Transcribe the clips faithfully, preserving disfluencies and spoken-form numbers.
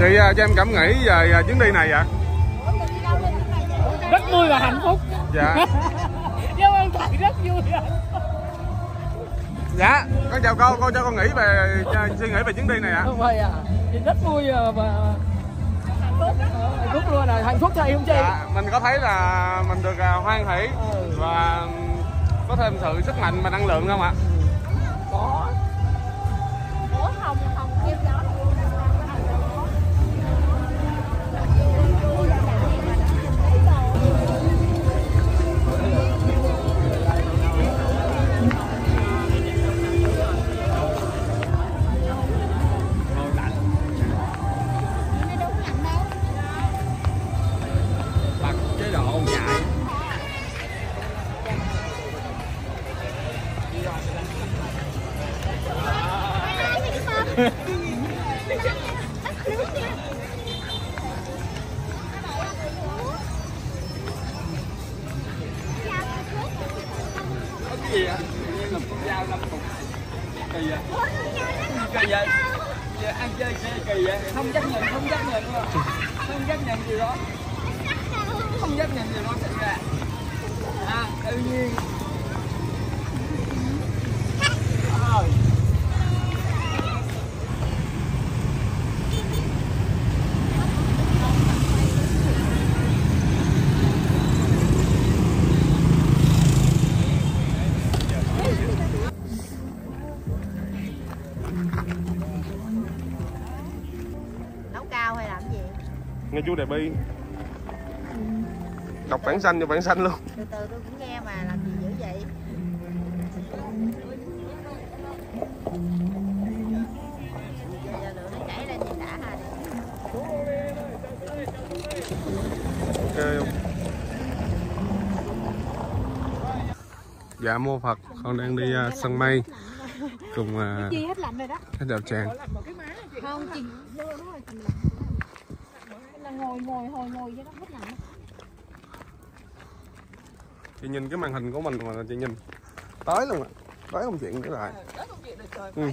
Chị cho em cảm nghĩ về chuyến đi này ạ? Rất vui và hạnh phúc. Dạ. Cảm ơn thầy, rất vui. Dạ, con chào cô, cô cho con nghĩ về suy nghĩ về chuyến đi này ạ. Không phải à, rất vui và hạnh phúc, hạnh phúc luôn, là hạnh phúc thầy không chị? Dạ, mình có thấy là mình được hoan hỷ ừ. và có thêm sự sức mạnh và năng lượng không ạ? Có. Ủa không, không kêu đó. Gì ạ? Là con dao năm cục. Kỳ vậy? Kỳ vậy? Ăn chơi kỳ vậy? Không chấp nhận, không chấp nhận luôn. Không chấp nhận gì đó. Không chấp nhận gì đó xảy ra. À, tự nhiên. Ờ. Nghe chú Đại Bi đọc bản xanh cho bản xanh luôn. Từ từ tôi cũng nghe mà làm gì dữ vậy. Giờ lửa nó chảy lên thì đã ha. Ok. Dạ mô Phật, con đang đi uh, sân mây cùng uh, Chi hết lạnh rồi đó. hết đạo tràng. Không chị ngồi ngồi hồi ngồi với đó hết lạnh. Chị nhìn cái màn hình của mình mà chị nhìn tới luôn ạ, tới không chuyện nữa lại. Ừ.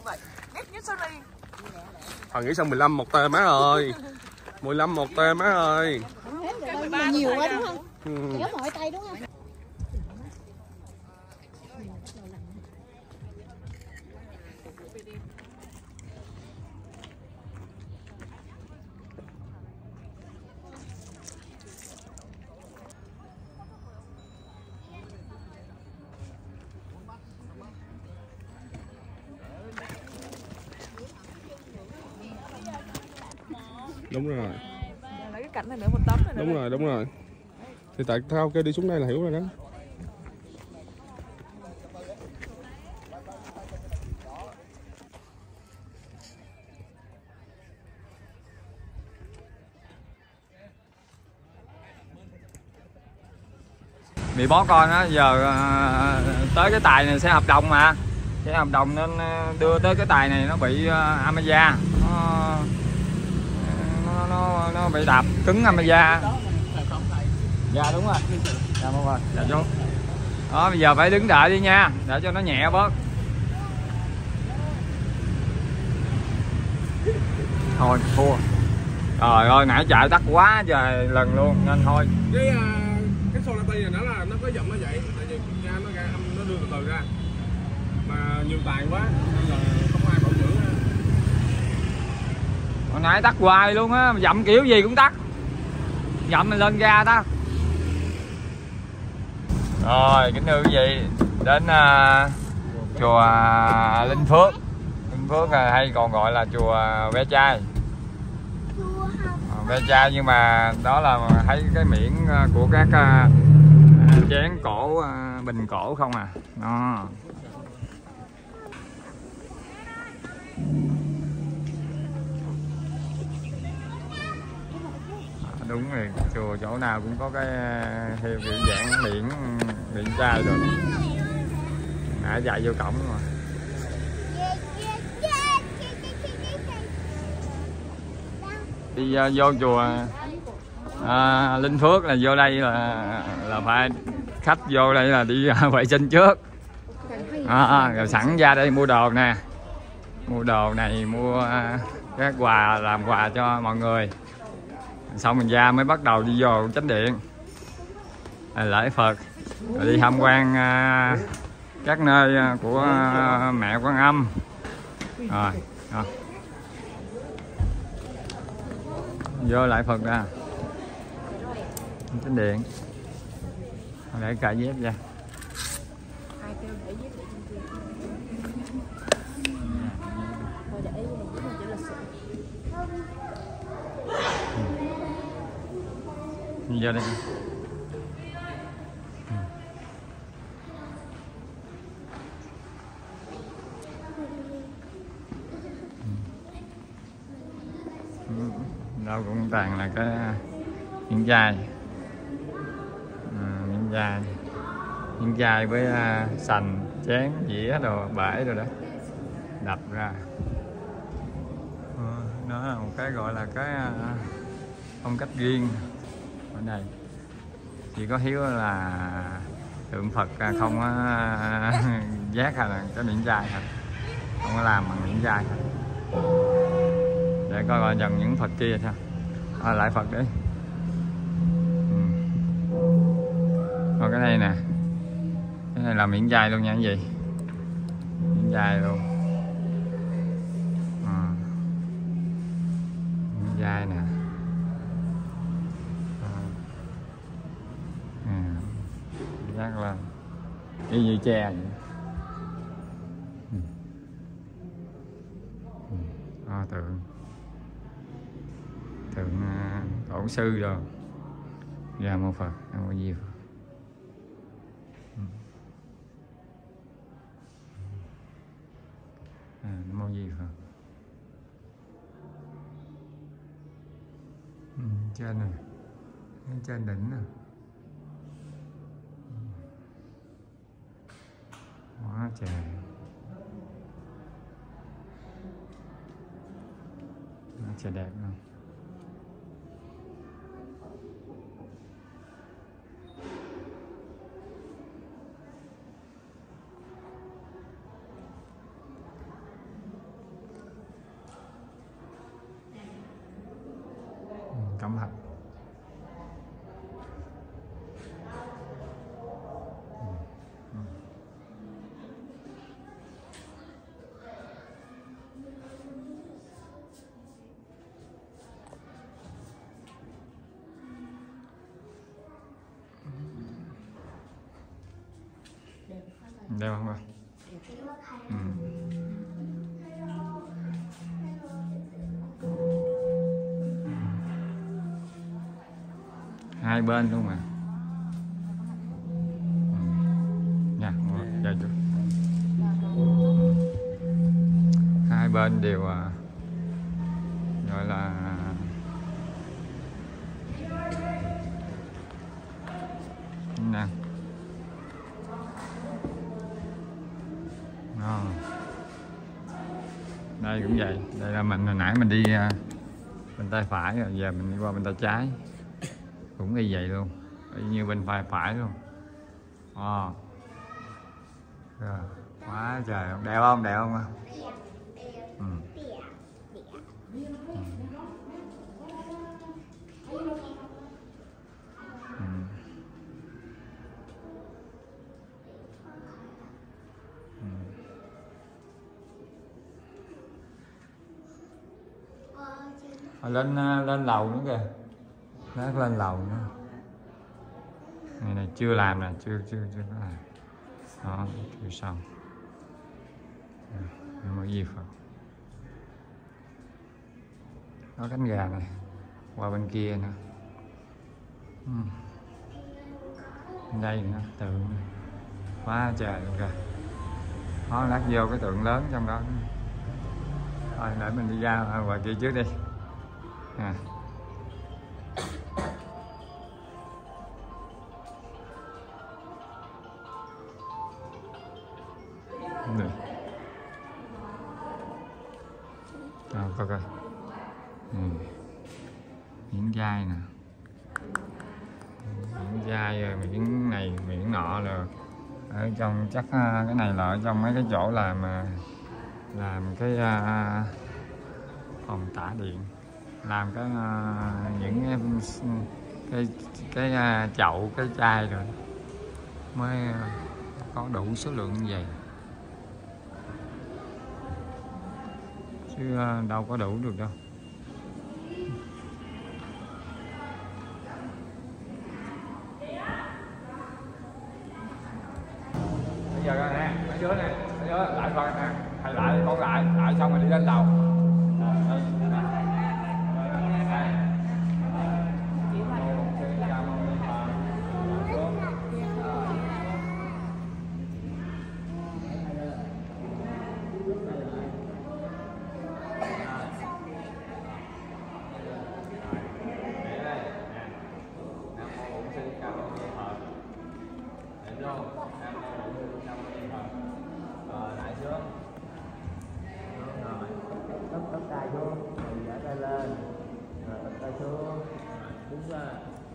Thời nghĩ xong mười lăm một tê má ơi, mười lăm một tê má ơi. Nhiều quá đúng không? Ừ. Kéo mỏi tay đúng không? Đúng rồi. Lấy cái cảnh này nữa một tấm này nữa. Đúng rồi, đúng rồi. Thì tại sao kêu đi xuống đây là hiểu rồi đó. Bị bó con á, giờ tới cái tài này sẽ hợp đồng mà. Sẽ hợp đồng nên đưa tới cái tài này nó bị Amaza. Nó nó nó, nó bị đạp cứng Amaza. Dạ đúng rồi. Dạ đúng rồi. Dạ chú. Đó bây giờ phải đứng đợi đi nha, để cho nó nhẹ bớt. Thôi thua. Trời ơi nãy chạy tắt quá trời lần luôn nên thôi. Cái uh, cái Solati này nó là nó có giọng nó vậy, tại vì nha nó ra âm nó đưa từ từ ra. Mà nhiều tài quá nên là không ai bảo dưỡng. Hồi nãy tắt hoài luôn á, dậm kiểu gì cũng tắt. Dậm mình lên ga đó. Rồi kính thưa quý vị, đến uh, chùa Linh Phước. Linh Phước hay còn gọi là chùa Ve Chai. Ve Chai nhưng mà đó là thấy cái miệng của các uh, chén cổ, uh, bình cổ không à. Đó. Đúng rồi, chùa chỗ nào cũng có cái hiệu kiểu dạng miệng miệng chai rồi. Nãy chạy vô cổng rồi. Đi uh, vô chùa uh, Linh Phước là vô đây là là phải khách vô đây là đi uh, vệ sinh trước, à, rồi sẵn ra đây mua đồ nè. mua đồ này, mua các quà, làm quà cho mọi người. Xong mình ra mới bắt đầu đi vô chánh điện lễ Phật, rồi đi tham quan các nơi của mẹ Quan Âm. Rồi, rồi. Vô lại Phật ra chánh điện, để cả dép ra. Ai kêu để dép để trên kia. Thôi để ý dép này chỉ là sự. Vô đây. Đâu cũng toàn là cái miếng chai, à, miếng chai, miếng chai với uh, sành, chén, dĩa đồ, bể rồi đó, đập ra. À, đó là một cái gọi là cái uh, phong cách riêng ở đây. Chỉ có Hiếu là tượng Phật không có uh, giác hay là cái miếng chai thôi, không có làm bằng miếng chai thôi. Để coi coi dần những Phật kia sao. À, lại Phật đi. Ừ. Còn cái này nè, cái này là miếng chai luôn nha, cái gì miếng chai luôn. À. Miếng chai nè. À. À. Giác lên cái gì tre vậy. Ừ. Ừ. À, tượng tượng uh, tổ sư rồi ra mô Phật, Nam Mô Di Phật. Ừ. À, Nam Mô Di Phật. Ừ, trên này, trên đỉnh nè. Quá trời. Quá trời đẹp không? Cẩm Thạch. Đẹp không ạ? Ừ. Hai bên luôn mà. Nha, chơi chút. Hai bên đều à, gọi là nè. Đó. Đây cũng vậy, đây là mình hồi nãy mình đi bên tay phải rồi giờ mình đi qua bên tay trái. Cũng y vậy luôn, y như bên phải phải luôn. À. Rồi. Quá trời, đẹp không, đẹp không? Ừ. Ừ. Ừ. Ừ. Lên lên lầu nữa kìa. Lát lên lầu nữa. Này này chưa làm nè, chưa chưa chưa có làm. Đó, chưa xong. Nam Mô Di Phật. Có cánh gà này, qua bên kia nữa. Ừ. Đây nữa, tượng quá trời luôn kìa. Đó, lát vô cái tượng lớn trong đó. Thôi để mình đi ra ngoài kia trước đi. À. Đây. À, coi coi. Ừ. Miếng dai nè, miếng dai rồi miếng này miếng nọ rồi ở trong, chắc cái này là ở trong mấy cái chỗ làm làm cái uh, phòng tả điện, làm cái uh, những em cái cái uh, chậu, cái chai rồi mới uh, có đủ số lượng như vậy, chứ uh, đâu có đủ được đâu. Bây giờ nè, mấy đứa nè, mấy đứa lại coi nè, thầy lại con lại, lại xong rồi đi lên lầu. Tóc tay xuống, rồi dở tay lên, rồi tóc tay xuống, đứng ra.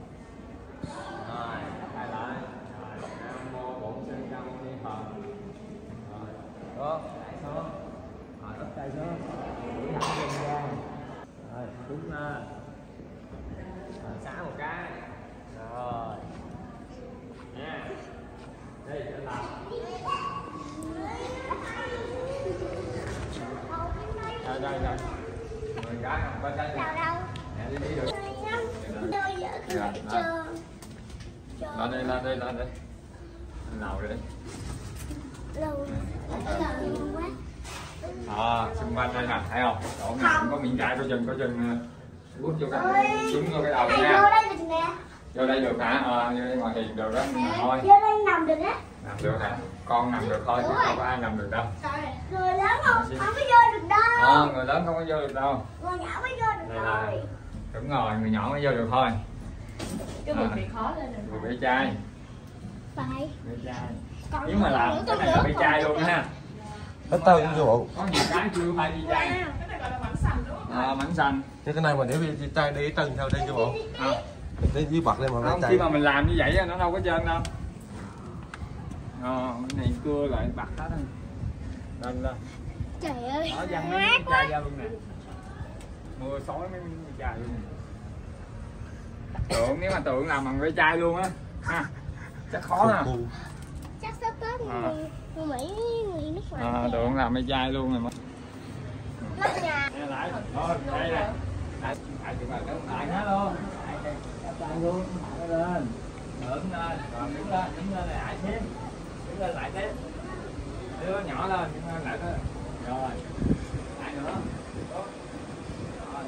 Rồi, lại lại. Rồi, Nam mô Bổn Sư Ca Mâu Ni Phật. Rồi, đó, lại xuống. Rồi, Tóc tay xuống, duỗi thẳng lưng ra. Rồi, đứng ra. rồi xá một cái. Rồi. Nha. Đi, lên lầu. Rồi, rồi, rồi. Mười cái, ba cái đi. Đâu đâu. Nè, đi đi được. Đôi vợ Rồi, lại rồi. trơn. Lên đi, lên đi, lên đi. Lên lầu đi. Lâu lâu quá. À, xung quanh đây nè, thấy không? Chỗ nào cũng có miệng chai, có chân, có chân bước vô cái, trúng vô cái đầu Thầy nha. vô đây được nè. Vô đây được hả? Ờ, vô đây ngoài hiền được đó, nhưng mà thôi. Vô đây nằm được á. Nằm được hả? Con nằm được thôi, chứ không có ai nằm được đâu. Người lớn không không có vô được đâu. Ờ, người lớn không có vô được đâu. Người nhỏ mới vô được Đây là thôi. đúng rồi, người nhỏ mới vô được thôi. Cái À, bụng bị khó lên rồi. người bị chai, Phải. bị chai. Còn Nếu mà làm cái này là bị chai luôn ha. Hết tao cũng vô. Có nhiều cái chưa phải bị chai. Cái này gọi là mảnh sành đúng không? Ờ, mảnh xanh. Chứ cái này mà nếu đi tay đi trần theo đây chứ bộ. À, Đi dưới bật lên mà không, tay. khi mà mình làm như vậy nó đâu có trơn đâu. Ờ, cái này cưa lại bạc hết rồi. Lên lên. Trời ơi. Đó, văng mấy miếng chai ra luôn nè. Mưa xối mấy miếng chai luôn. Tượng, nếu mà tượng làm bằng cái chai luôn á ha, chắc khó ha. Chắc sắp tới À. người người Mỹ người nước ngoài. À, tượng làm cái chai luôn rồi mà. Mất nhà. Nghe lại, thôi đây nè. Lại, lại chụp lại đứng lại hết luôn. Tóc tay xuống, thẳng nó lên. Đứng lên, rồi đứng lên, đứng lên lại thêm. Đứng lên lại thêm. Đưa nhỏ lên, đứng lên lại thôi. Rồi. Lại nữa. Tốt. Rồi.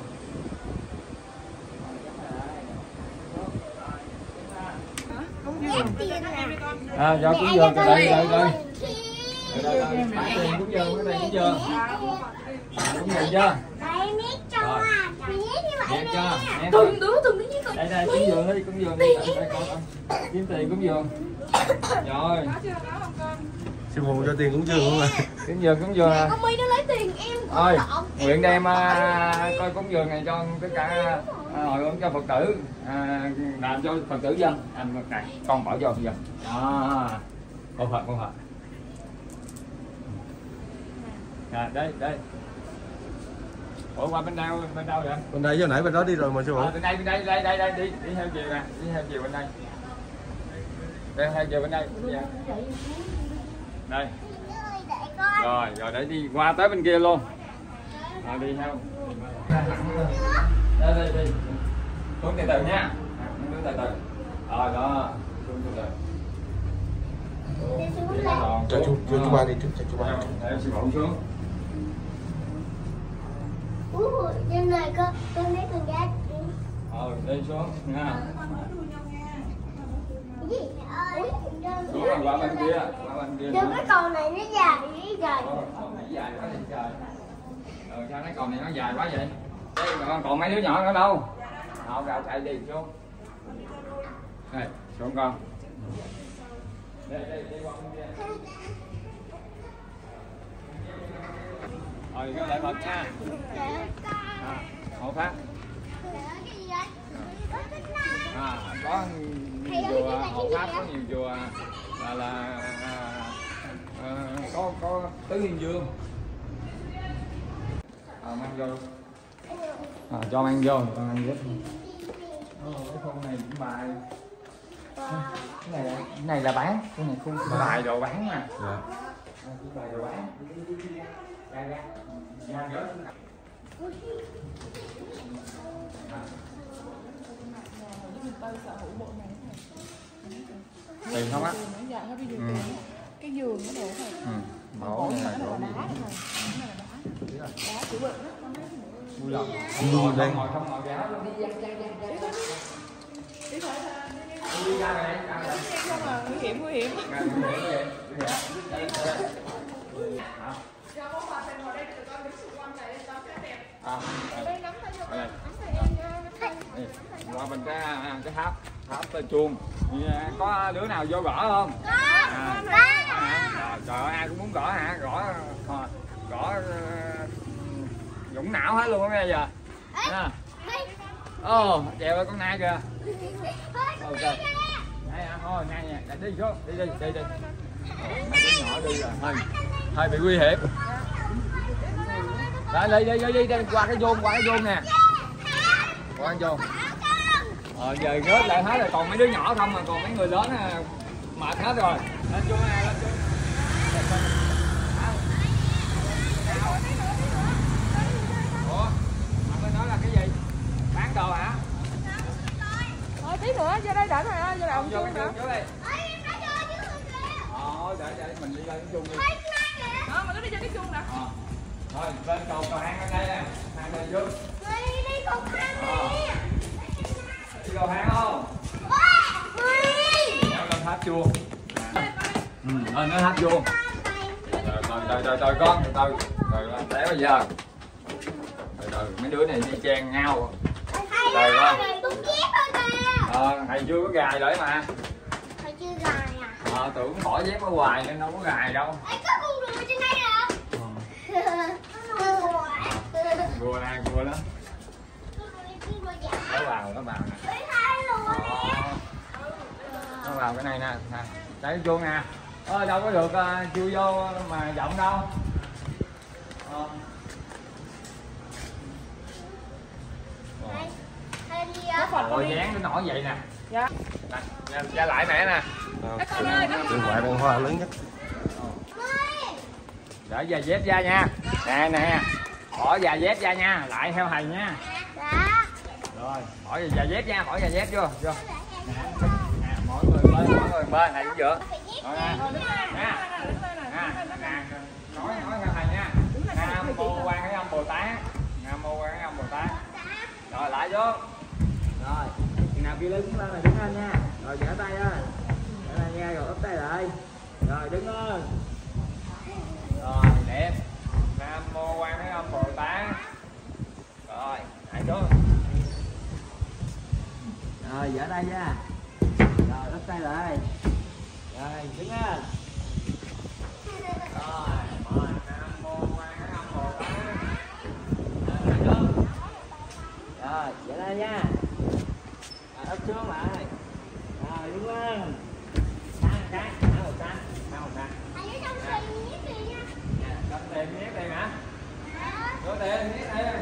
Nhét tiền nè. À, do cúng dường từ đây, đây, đây. Đây, đây, đây. Phải tiền cúng dường, cái này cúng dường. Cúng dường chưa? Đây nhét cho Rồi. à. Nhét như vậy Nhét chưa? nè. Nhét Từng chưa? đứa từng đứa nhét. Đây, đây, cúng dường đi, cúng dường đi. Đây, đây, con, con. Kiếm tiền cúng dường. Rồi. Sư phụ cho tiền cũng chưa không à. Cúng dường, cúng dường à. Con My nó lấy tiền em. Ơi, nguyện đem à, coi cúng dường này cho tất cả à, hội hướng cho Phật tử, à, làm cho Phật tử dân. Anh Phật này, con bỏ vô giờ. Đó. Con Phật, con Phật. À, đây, đây. Ủa qua bên đâu, bên đâu vậy? Bên đây giờ nãy bên đó đi rồi mà sư phụ. À, bên đây, bên đây, đây, đây, đây, đi, đi theo chiều nè, đi theo chiều bên đây. Đi theo chiều bên đây. Dạ. Đây. Để con. Rồi, rồi để đi qua tới bên kia luôn. Rồi đi theo. Đây, đây, đi. Xuống từ từ nha. Xuống từ từ. Rồi đó, xuống từ từ. Đi xuống Đi lên. tròn Cho chú xuống. chú chú ba đi trước cho chú ba. Để em sư phụ xuống. Ủa, trên này con con lấy con gái. Ờ, đi xuống nha. Cái gì ơi? Xuống rồi qua bên kia, qua bên kia. Đừng cái cầu này nó dài dữ trời. Ờ, con này dài quá vậy trời. Ờ, sao cái con này nó dài quá vậy? Đây, còn, còn mấy đứa nhỏ nữa đâu? Họ gạo chạy đi xuống. Đây, xuống con. Đây, đây, đi qua bên kia. Rồi, cái lại Phật nha. À, hộ pháp. À, có nhiều chùa hộ pháp, có nhiều chùa là là à, à, có có tứ thiên vương, Ờ, mang vô. À, cho mang vô, cho mang vô. Ồ, cái khung này cũng bài. Cái này là, cái này là bán, cái này khung bài đồ bán mà. Dạ. À, bài đồ bán. Ra ra. Ra rớt. Tiền không á? Dạ, nó đi Ừ. giường cái giường nó đồ thôi. Ừ. Mẫu Bộ này nó là là đồ đá gì? thôi. Nó là đá. Đá chữ bự đó. Vui lòng. Vui lên. Ngồi không ngồi kéo luôn. Đi ra ra ra ra. Đi thôi. Đi ra này, ra này. Không à, nguy hiểm nguy hiểm. Ra nguy hiểm vậy. Nguy hiểm. Hả? À, đây. Đây. Đây. Qua bên cái cái tháp tháp tên chuông. Có đứa nào vô gõ không? Có. À, à, trời ơi, ai cũng muốn gõ hả? Gõ gõ, gõ uh, dũng não hết luôn á bây giờ. Nha. Ồ, chèo ơi con nai kìa. Ok. Nai hả? Thôi nai nè, đi xuống, đi đi đi đi. Mấy đứa nhỏ đi rồi, hơi hơi bị nguy hiểm. Đây đi đi đi đi qua cái vuông, qua cái vuông nè. Qua cái vuông. Ờ giờ rớt lại hết rồi, còn mấy đứa nhỏ không mà còn mấy người lớn mệt hết rồi. Lên vuông nè, lên vuông. Ủa? Anh mới nói là cái gì? Bán đồ hả? Thôi tí nữa vô đây đợi rồi, vô đây ông Vô chuông cái nữa. vuông trước đi. Ờ để để mình đi lên cái vuông đi. Đó, mà nó đi vô cái chuông nè. Ờ. Thôi lên cầu cầu hang lên đây nè, hang này vô. Đi cầu thang nè. Đi cầu hang không? Leo lên tháp chuông. Ừ, lên cái tháp chuông. Rồi từ từ từ từ con, từ từ từ té bây giờ. Từ từ mấy đứa này đi chen nhau. Từ con. Ờ, thầy chưa có gài lại mà. Thầy chưa gài à? Ờ, tưởng bỏ dép ở ngoài nên đâu có gài đâu. Ê, có con rùa trên đây nè. Rùa nè, rùa đó. Nó vào, nó vào nè. Nó vào cái này nè, nè. Đấy chuông nè. Ơ đâu có được uh, chui vô mà giọng đâu. Ờ. Rồi dán nó nổi vậy nè. Dạ. Nè, ra, ra lại mẹ nè. Điện thoại bông hoa lớn nhất. Để giày dép ra nha. Nè nè. Bỏ giày dép ra nha, lại theo thầy nha. Rồi, bỏ giày dép nha, bỏ giày dép vô, vô. Nè, mỗi người bên, mỗi người bên, thầy cũng vừa. Rồi nè. Nè. Nè, nè, nói nói theo thầy nha. Nam mô Quan Thế Âm Bồ Tát. Nam mô Quan Thế Âm Bồ Tát. Rồi lại vô. Rồi, chừng nào kêu lên đứng lên là đứng lên nha. Rồi giở tay lên. Giở tay nha, rồi úp tay lại. Rồi đứng lên. Rồi đẹp. Nam mô Quan Thế Âm Bồ Tát. Rồi, lại xuống. Rồi giở tay ra. Rồi úp tay lại. Rồi đứng lên. Rồi, rồi Nam mô Quan Thế Âm Bồ Tát. Rồi lại xuống. Rồi giở tay nha. Ấp xuống lại. Rồi đứng lên. Sang cái, sang một sang, sang một sang. Có tiền nhét tiền hả? Có tiền nhét tiền.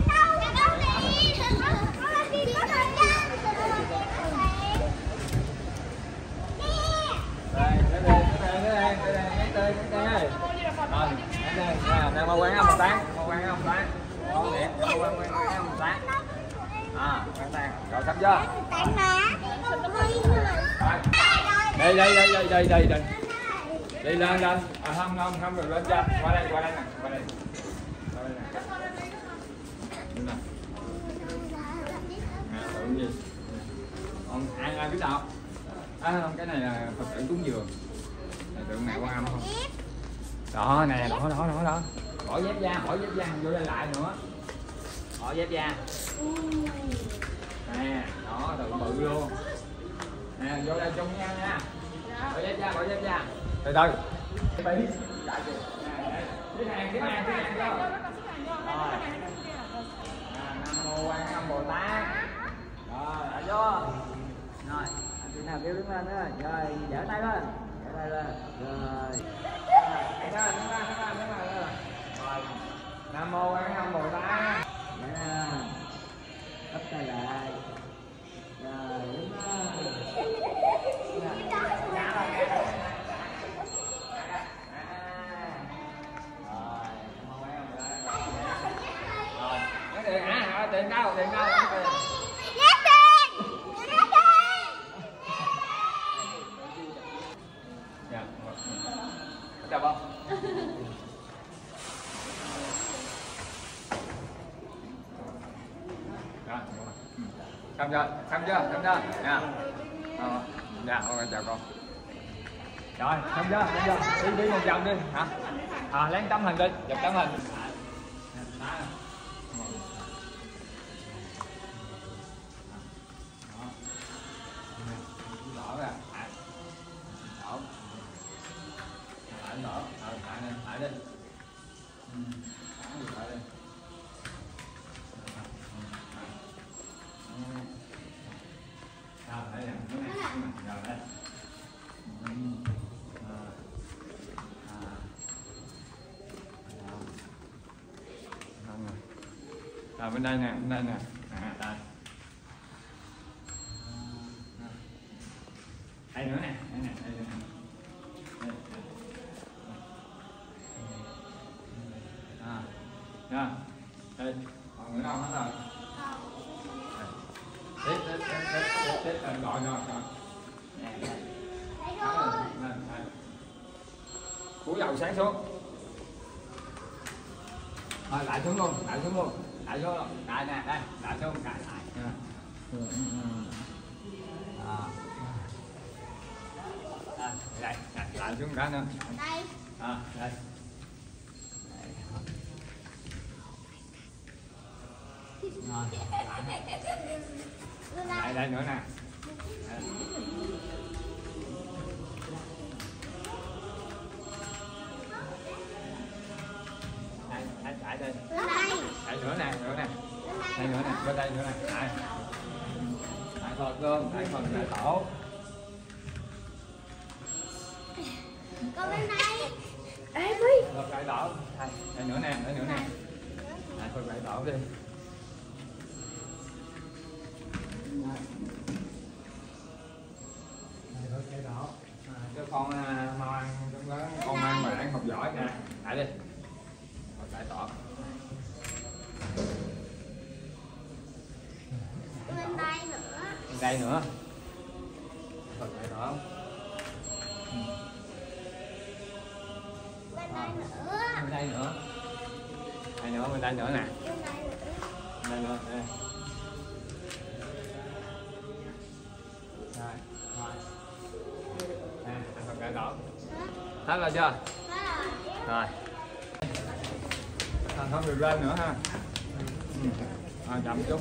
Đây, cái tiền, cái tiền, cái tiền, cái tiền, nhét tiền, nhét tiền ơi. Rồi, nhét tiền. Nào, đang mau quán ông một tán, mau quán ông một tán. Con đẹp, mau quán quán quán ông một tán. À, quán tán. Rồi xong chưa? Đây đây đây đây đây đây đây. Đi lên lên. À không không không được lên trên. Qua đây qua đây nè, qua đây. Qua đây nè. Đi nè. À, tưởng gì? Ông ai ai biết đâu? À không, cái này là Phật tử cúng dường. Là tượng mẹ Quan Âm không? Đó nè, đó đó đó đó. Bỏ dép ra, bỏ dép ra, vô đây lại nữa. Bỏ dép ra. Nè, đó tượng bự luôn. Nè, vô đây chung nhau nha. Bỏ dép ra, bỏ dép ra. Từ từ. Cái hàng, cái hàng, cái hàng vô. Rồi. Nam mô Quan Thế Âm Bồ Tát. Rồi, lại vô. Rồi, anh chị nào kêu đứng lên nữa. Rồi, giở tay lên. Giở tay lên. Rồi. Đứng lên, đứng lên, đứng lên, đứng lên. Rồi. Nam mô Quan Thế Âm Bồ Tát. điện đâu điện đâu Rác tiền. Rác tiền. dạ chào không đó xong chưa xong chưa xong chưa nha ờ, dạ ok chào con rồi xong chưa xong chưa đi đi một vòng đi hả à lấy tấm hình đi chụp tấm hình đỏ ra đỏ lại đỏ lại lên lại đi lại đi sao thấy rằng cái này rồi đây à bên đây nè bên đây nè à đây đây nữa nè đây nè đây nè à nha đây còn người đâu hết rồi tiếp tiếp tiếp tiếp tiếp tiếp gọi rồi rồi cúi đầu sáng xuống rồi lại xuống luôn lại xuống luôn lại xuống luôn lại nè đây lại xuống lại lại à. À, đây lại, lại xuống cái nữa Đây. à đây rồi lại đây nữa nè đây. Đây, lại đây lại nữa nè nữa nè đây nữa nè bên đây nữa nè lại lại thật luôn lại phần lại tổ Con bên đây. Ê Huy. thật lại tổ đây đây nữa nè đây nữa nè lại phần lại tổ đi đây đó cho con mau ăn con ăn mà ăn học giỏi nè lại đi lại tổ Bên đây nữa. bên đây nữa phần lại tổ Bên đây nữa. bên đây nữa đây nữa bên đây nữa nè Bên đây nữa. đây nữa đây rồi rồi nè ăn phần lại tổ hết rồi chưa rồi à, không được lên nữa ha ừ. À, chậm chút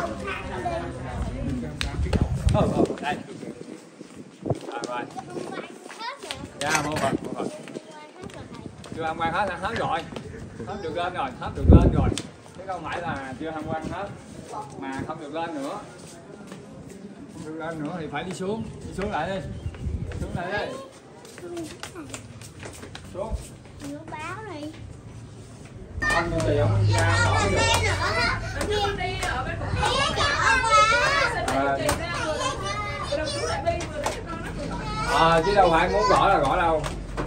ừ, ừ, đây à, rồi dạ mua rồi mua rồi chưa tham quan hết hết rồi hết được lên rồi hết được lên rồi chứ không phải là chưa tham quan hết mà không được lên nữa không được lên nữa thì phải đi xuống đi xuống lại đi xuống lại đi xuống Nước báo đi. không như vậy không ra bỏ được à, chứ đâu phải muốn gõ là gõ đâu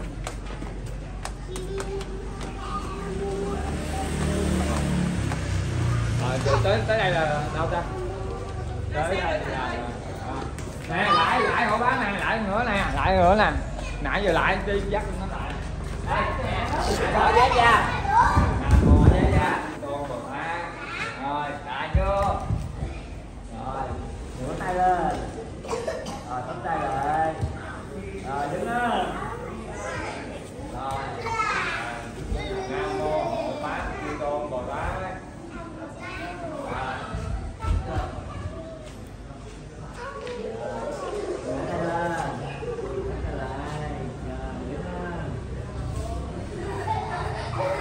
à, tới tới đây là đâu ta tới đây là à. Nè lại lại hộ bán nè lại nữa nè lại nữa nè nãy giờ lại đi dắt nó lại đây nè bỏ dép ra bỏ dép ra đồ bột ra rồi lại chưa rồi ngửa tay lên rồi tắm tay lại rồi đứng lên rồi nam mô hộ pháp chư tôn bồ tát rồi Con